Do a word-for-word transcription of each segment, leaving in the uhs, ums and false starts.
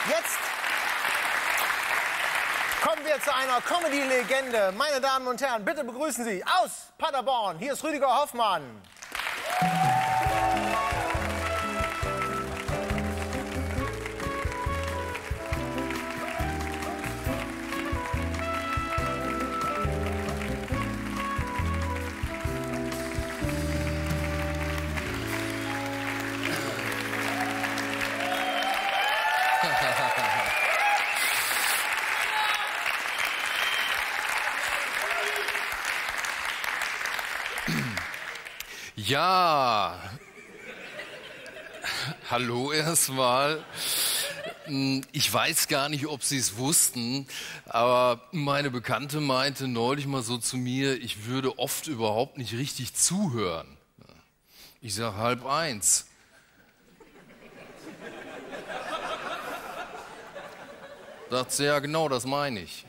Jetzt kommen wir zu einer Comedy-Legende. Meine Damen und Herren, bitte begrüßen Sie aus Paderborn. Hier ist Rüdiger Hoffmann. Ja, hallo erstmal. Ich weiß gar nicht, ob Sie es wussten, aber meine Bekannte meinte neulich mal so zu mir, ich würde oft überhaupt nicht richtig zuhören. Ich sag halb eins. Sagt sie, ja genau, das meine ich.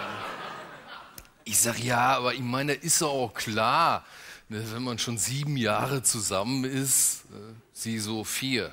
Ich sag, ja, aber ich meine, ist doch auch klar, wenn man schon sieben Jahre zusammen ist, sie so vier.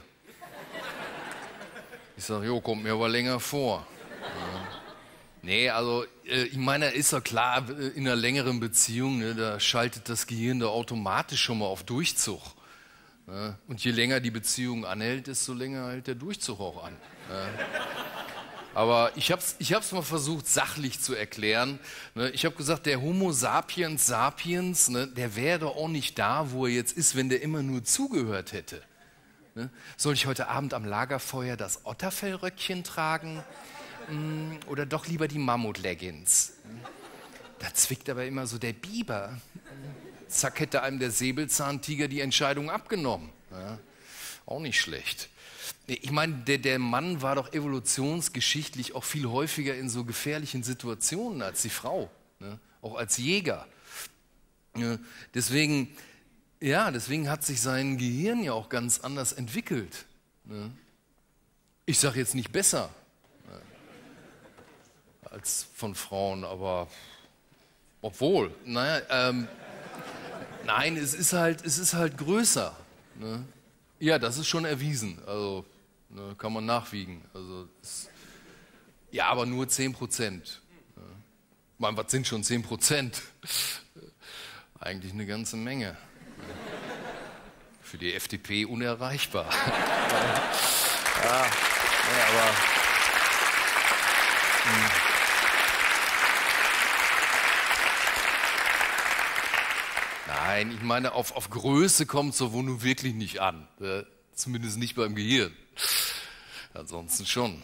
Ich sage, jo, kommt mir aber länger vor. Ja. Nee, also ich meine, ist doch klar, in einer längeren Beziehung, ne, da schaltet das Gehirn da automatisch schon mal auf Durchzug. Ne? Und je länger die Beziehung anhält, desto länger hält der Durchzug auch an. Ne? Aber ich habe es ich hab's mal versucht, sachlich zu erklären. Ich habe gesagt, der Homo sapiens sapiens, der wäre doch auch nicht da, wo er jetzt ist, wenn der immer nur zugehört hätte. Soll ich heute Abend am Lagerfeuer das Otterfellröckchen tragen oder doch lieber die Mammut-Leggings? Da zwickt aber immer so der Biber. Zack, hätte einem der Säbelzahntiger die Entscheidung abgenommen. Ja, auch nicht schlecht. Ich meine, der, der Mann war doch evolutionsgeschichtlich auch viel häufiger in so gefährlichen Situationen als die Frau, ne? Auch als Jäger. Ja, deswegen, ja, deswegen hat sich sein Gehirn ja auch ganz anders entwickelt. Ne? Ich sage jetzt nicht besser, ne, als von Frauen, aber obwohl, naja, ähm, nein, es ist halt, es ist halt größer. Ne? Ja, das ist schon erwiesen, also ne, kann man nachwiegen. Also, es, ja, aber nur zehn Prozent. Ja. Ich meine, was sind schon zehn Prozent? Eigentlich eine ganze Menge. Ja. Für die F D P unerreichbar. ja, ja, aber... Mh. Nein, ich meine, auf, auf Größe kommt es so wohl nun wirklich nicht an. Äh, zumindest nicht beim Gehirn. Ansonsten schon.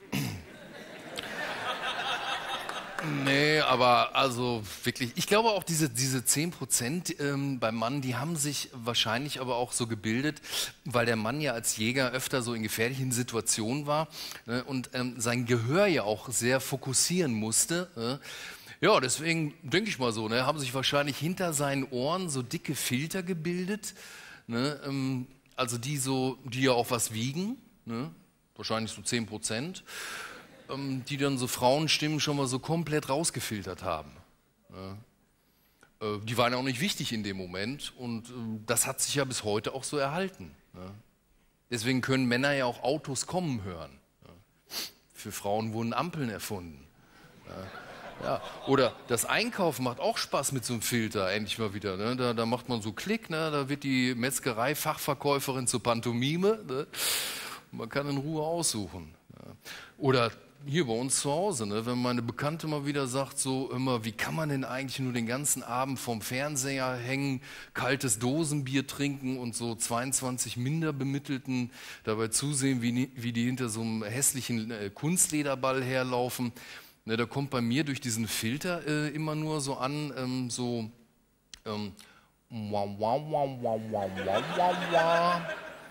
Nee, aber also wirklich, ich glaube auch diese, diese zehn Prozent ähm, beim Mann, die haben sich wahrscheinlich aber auch so gebildet, weil der Mann ja als Jäger öfter so in gefährlichen Situationen war, ne, und ähm, sein Gehör ja auch sehr fokussieren musste. Ne. Ja, deswegen denke ich mal so, ne, haben sich wahrscheinlich hinter seinen Ohren so dicke Filter gebildet, ne, ähm, also die so, die ja auch was wiegen, ne, wahrscheinlich so zehn Prozent, ähm, die dann so Frauenstimmen schon mal so komplett rausgefiltert haben. Ne. Äh, die waren ja auch nicht wichtig in dem Moment und äh, das hat sich ja bis heute auch so erhalten. Ne. Deswegen können Männer ja auch Autos kommen hören. Ne. Für Frauen wurden Ampeln erfunden. Ne. Ja, oder das Einkaufen macht auch Spaß mit so einem Filter, endlich mal wieder. Ne? Da, da macht man so Klick, ne? Da wird die Metzgerei-Fachverkäuferin zur Pantomime. Ne? Man kann in Ruhe aussuchen. Ja. Oder hier bei uns zu Hause, ne? Wenn meine Bekannte mal wieder sagt, so immer, wie kann man denn eigentlich nur den ganzen Abend vorm Fernseher hängen, kaltes Dosenbier trinken und so zweiundzwanzig Minderbemittelten dabei zusehen, wie, wie die hinter so einem hässlichen äh, Kunstlederball herlaufen. Ne, da kommt bei mir durch diesen Filter äh, immer nur so an, ähm, so ähm, wah, wah, wah, wah, wah, wah, wah, wah.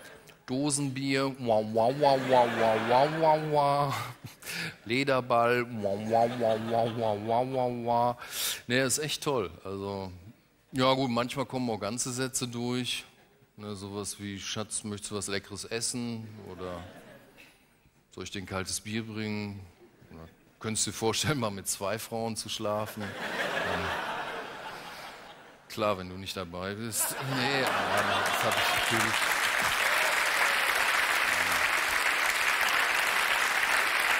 Dosenbier, wah, wah, wah, wah, wah, wah, wah, wah. Lederball, wah, wah, wah, wah, wah, wah, wah, wah. Ne, ist echt toll. Also, ja gut, manchmal kommen auch ganze Sätze durch. Ne, sowas wie, Schatz, möchtest du was Leckeres essen? Oder soll ich dir ein kaltes Bier bringen? Oder, könntest du dir vorstellen, mal mit zwei Frauen zu schlafen? ähm, klar, wenn du nicht dabei bist. Nee, das habe ich natürlich...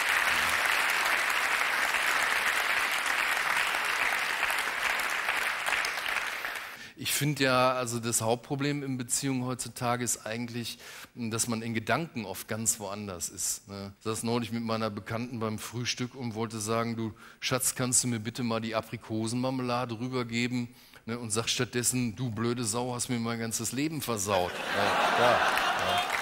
Ich finde ja, also das Hauptproblem in Beziehungen heutzutage ist eigentlich, dass man in Gedanken oft ganz woanders ist. Ne? Ich saß neulich mit meiner Bekannten beim Frühstück und wollte sagen, du Schatz, kannst du mir bitte mal die Aprikosenmarmelade rübergeben? Ne? Und sag stattdessen, du blöde Sau, hast mir mein ganzes Leben versaut. Ja, ja, ja.